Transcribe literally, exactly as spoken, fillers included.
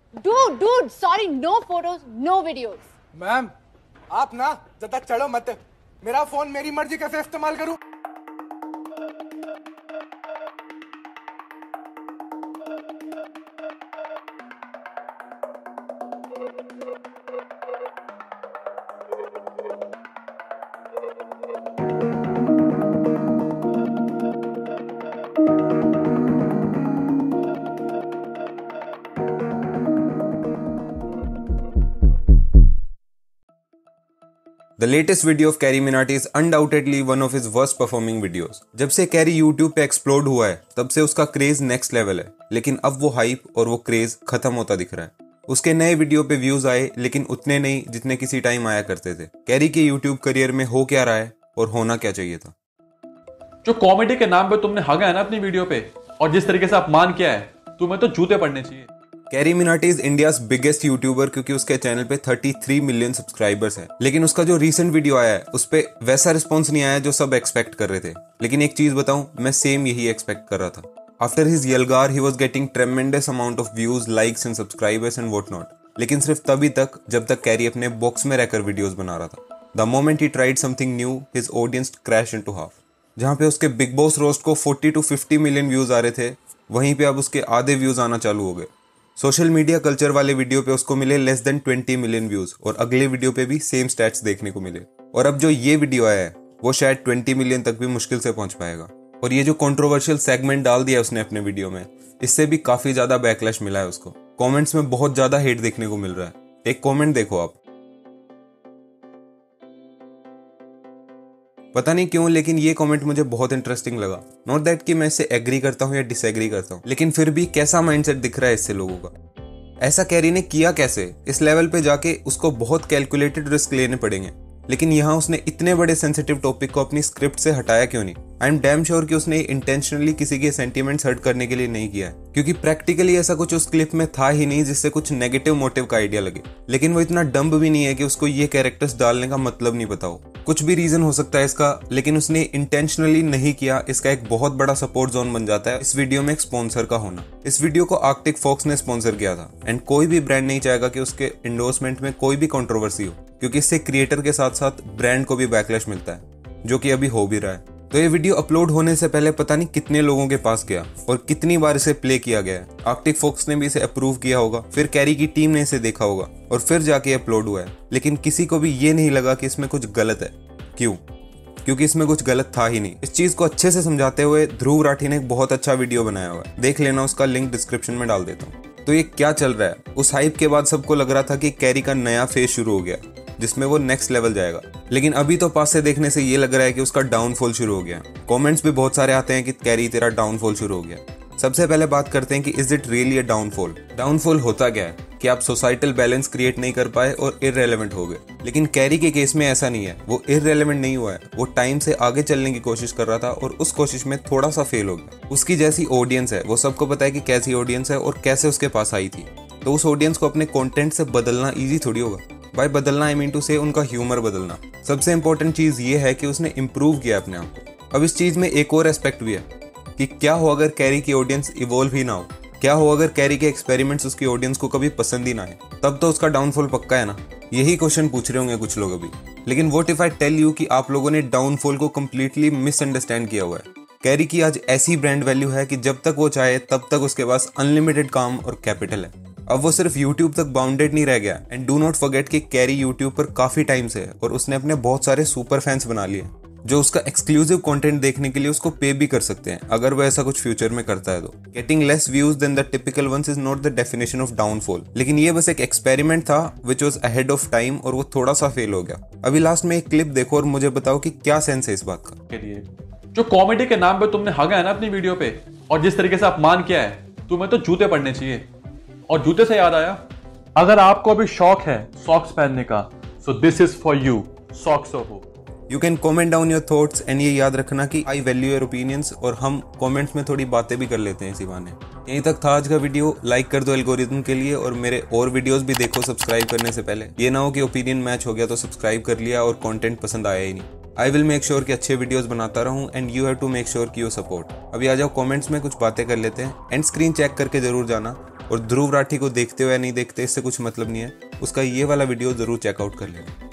Dude, dude, sorry, no photos, no videos. Ma'am आप ना ज्यादा चढ़ो मत। मेरा फोन मेरी मर्जी कैसे इस्तेमाल करूं? The latest video of Carrie Minati is undoubtedly one of his worst performing videos. जब से कैरी YouTube पे एक्सप्लोड हुआ है तब से उसका क्रेज नेक्स्ट लेवल है, लेकिन अब वो हाइप और वो क्रेज खत्म होता दिख रहा है। उसके नए वीडियो पे व्यूज आए लेकिन उतने नहीं जितने किसी टाइम आया करते थे। कैरी के YouTube करियर में हो क्या रहा है और होना क्या चाहिए था? जो कॉमेडी के नाम पे तुमने हगा है ना अपनी वीडियो पे, और जिस तरीके से अपमान किया है, तुम्हें तो जूते पड़ने चाहिए। Carry Minati is India's biggest YouTuber क्योंकि उसके चैनल पे तैंतीस मिलियन सब्सक्राइबर्स हैं। लेकिन उसका जो रीसेंट वीडियो आया है उस पे वैसा रिस्पॉन्स नहीं आया जो सब एक्सपेक्ट कर रहे थे। लेकिन एक चीज बताऊं, मैं सेम यही एक्सपेक्ट कर रहा था। After his Yalgaar he was getting tremendous amount of views, likes and subscribers and what not. लेकिन सिर्फ तभी तक जब तक कैरी अपने बॉक्स में रहकर वीडियोस बना रहा था। The moment he tried something new, his audience crash into half. जहां पे उसके बिग बॉस रोस्ट को चालीस टू पचास मिलियन व्यूज आ रहे थे, वहीं पे अब उसके आधे व्यूज आना चालू हो गए। सोशल मीडिया कल्चर वाले वीडियो पे उसको मिले लेस देन बीस मिलियन व्यूज और अगले वीडियो पे भी सेम स्टैट्स देखने को मिले। और अब जो ये वीडियो आया है वो शायद बीस मिलियन तक भी मुश्किल से पहुंच पाएगा। और ये जो कंट्रोवर्शियल सेगमेंट डाल दिया उसने अपने वीडियो में, इससे भी काफी ज्यादा बैकलैश मिला है उसको। कमेंट्स में बहुत ज्यादा हेट देखने को मिल रहा है। एक कमेंट देखो आप। पता नहीं क्यों लेकिन ये कमेंट मुझे बहुत इंटरेस्टिंग लगा। नॉट दैट कि मैं इससे एग्री करता हूँ या डिसएग्री करता हूँ, लेकिन फिर भी कैसा माइंडसेट दिख रहा है इससे लोगों का। ऐसा कैरी ने किया कैसे? इस लेवल पे जाके उसको बहुत कैलकुलेटेड रिस्क लेने पड़ेंगे, लेकिन यहाँ उसने इतने बड़े सेंसिटिव टॉपिक को अपनी स्क्रिप्ट से हटाया क्यों नहीं? आई एम डैम श्योर कि उसने इंटेंशनली किसी के सेंटीमेंट्स हर्ट करने के लिए नहीं किया है, क्योंकि प्रैक्टिकली ऐसा कुछ उस क्लिप में था ही नहीं जिससे कुछ नेगेटिव मोटिव का आइडिया लगे। लेकिन वो इतना डम्ब भी नहीं है कि उसको ये कैरेक्टर्स डालने का मतलब नहीं पता हो। कुछ भी रीजन हो सकता है इसका, लेकिन उसने इंटेंशनली नहीं किया। इसका एक बहुत बड़ा सपोर्ट जोन बन जाता है इस वीडियो में एक स्पॉन्सर का होना। इस वीडियो को आर्कटिक फॉक्स ने स्पॉन्सर किया था एंड कोई भी ब्रांड नहीं चाहेगा कि उसके एंडोर्समेंट में कोई भी कंट्रोवर्सी हो, क्योंकि इससे क्रिएटर के साथ साथ ब्रांड को भी बैकलैश मिलता है, जो कि अभी हो भी रहा है। तो ये वीडियो अपलोड होने से पहले पता नहीं कितने लोगों के पास गया और कितनी बार इसे प्ले किया गया है। आर्कटिक फॉक्स ने भी इसे अप्रूव किया होगा, फिर कैरी की टीम ने इसे देखा होगा और फिर जाके अपलोड हुआ है। लेकिन किसी को भी ये नहीं लगा कि इसमें कुछ गलत है। क्यों? क्योंकि इसमें कुछ गलत था ही नहीं। इस चीज को अच्छे से समझाते हुए ध्रुव राठी ने एक बहुत अच्छा वीडियो बनाया हुआ है, देख लेना, उसका लिंक डिस्क्रिप्शन में डाल देता हूँ। तो ये क्या चल रहा है? उस हाइप के बाद सबको लग रहा था कि कैरी का नया फेज शुरू हो गया जिसमें वो नेक्स्ट लेवल जाएगा, लेकिन अभी तो पास से देखने से ये लग रहा है कि उसका डाउनफॉल शुरू हो गया। कमेंट्स भी बहुत सारे आते हैं कि कैरी तेरा डाउनफॉल शुरू हो गया। सबसे पहले बात करते हैं कि is it really a downfall? Downfall होता क्या है कि आप सोसाइटल बैलेंस क्रिएट नहीं कर पाए और इररेलेवेंट हो गए। लेकिन कैरी के केस में ऐसा नहीं है, वो इररेलेवेंट नहीं हुआ है, वो टाइम से आगे चलने की कोशिश कर रहा था और उस कोशिश में थोड़ा सा फेल हो गया। उसकी जैसी ऑडियंस है, वो सबको पता है कि कैसी ऑडियंस है और कैसे उसके पास आई थी। तो उस ऑडियंस को अपने कंटेंट से बदलना इजी थोड़ी होगा। बाय बदलना आई मीन टू से उनका ह्यूमर बदलना। सबसे इंपॉर्टेंट चीज ये है कि उसने इम्प्रूव किया अपने आप को। अब इस चीज में एक और एस्पेक्ट भी है कि क्या हो अगर कैरी की ऑडियंस इवॉल्व ही ना हो? क्या हो अगर कैरी के एक्सपेरिमेंट्स उसकी ऑडियंस को कभी पसंद ही ना आए? तब तो उसका डाउनफॉल पक्का है ना। यही क्वेश्चन पूछ रहे होंगे कुछ लोग अभी। लेकिन what if I tell you कि आप लोगों ने डाउनफॉल को कंप्लीटली मिसअंडरस्टैंड किया हुआ है। कैरी की आज ऐसी ब्रांड वैल्यू है कि जब तक वो चाहे तब तक उसके पास अनलिमिटेड काम और कैपिटल है। अब वो सिर्फ YouTube तक बाउंडेड नहीं रह गया। एंड डू नॉट फॉरगेट कि कैरी YouTube पर काफी टाइम से है और उसने अपने बहुत सारे सुपर फैंस बना लिए जो उसका एक्सक्लूसिव कंटेंट देखने के लिए उसको पे भी कर सकते हैं अगर वो ऐसा कुछ फ्यूचर में करता है तो। Getting less views than the typical ones is not the definition of downfall. लेकिन ये बस एक एक्सपेरिमेंट था which was ahead of time और वो थोड़ा सा फेल हो गया। अभी लास्ट में एक क्लिप देखो और मुझे बताओ कि क्या सेंस है इस बात का। के लिए जो कॉमेडी के नाम पे तुमने हगा है ना अपनी वीडियो पे, और जिस तरीके से अपमान किया है, तुम्हें तो जूते पड़ने चाहिए। और जूते से याद आया, अगर आपको अभी शौक है सॉक्स पहनने का, so this is for you, socks हो। You can comment down your thoughts and ये याद रखना कि आई वैल्यू योर ओपिनियंस, और हम कमेंट्स में थोड़ी बातें भी कर लेते हैं इसी बहाने। यहीं तक था आज का वीडियो। लाइक कर दो एल्गोरिथम के लिए और मेरे और वीडियोस भी देखो सब्सक्राइब करने से पहले। ये ना हो कि ओपिनियन मैच हो गया तो सब्सक्राइब कर लिया और कंटेंट पसंद आया ही नहीं। आई विल मेक श्योर कि अच्छे वीडियोस बनाता रहूं and you have to make sure कि यू सपोर्ट। अभी आ जाओ कमेंट्स में कुछ बातें कर लेते हैं एंड स्क्रीन चेक करके जरूर जाना और ध्रुव राठी को देखते हो या नहीं देखते इससे कुछ मतलब नहीं है, उसका ये वाला वीडियो जरूर चेकआउट कर लेना।